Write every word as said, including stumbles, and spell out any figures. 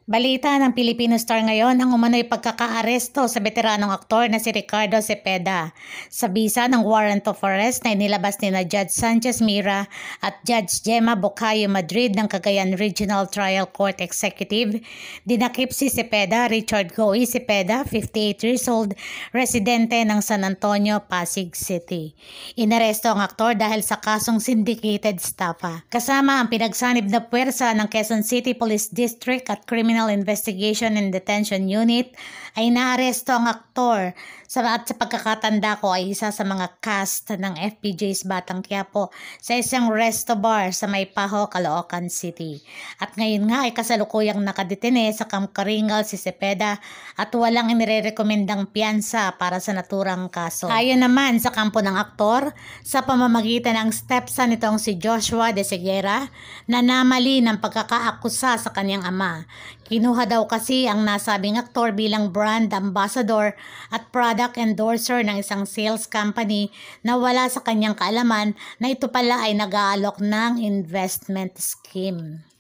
Balita ng Filipino Star ngayon ang umano'y pagkakaaresto sa veteranong aktor na si Ricardo Cepeda sa bisa ng warrant of arrest na inilabas ni na Judge Sanchez Mira at Judge Gemma Bocayo Madrid ng Cagayan Regional Trial Court Executive. Dinakip si Cepeda, Richard Goy Cepeda, fifty-eight years old, residente ng San Antonio, Pasig City. Inaresto ang aktor dahil sa kasong syndicated estafa. Kasama ang pinagsanib na puwersa ng Quezon City Police District at Criminal Investigation and Detention Unit ay naaresto ang aktor sa, at sa pagkakatanda ko ay isa sa mga cast ng F P J's Batang Quiapo sa isang resto bar sa Maypaho, Caloocan City. At ngayon nga ay kasalukuyang nakadetene sa Camp Karingal si Cepeda at walang inirekomendang piyansa para sa naturang kaso. Ayon naman sa kampo ng aktor, sa pamamagitan ng stepson nitong si Joshua de Seguera na namali ng pagkakaakusa sa kanyang ama. Kinuha daw kasi ang nasabing aktor bilang brand ambassador at product endorser ng isang sales company na wala sa kanyang kaalaman na ito pala ay nag-aalok ng investment scheme.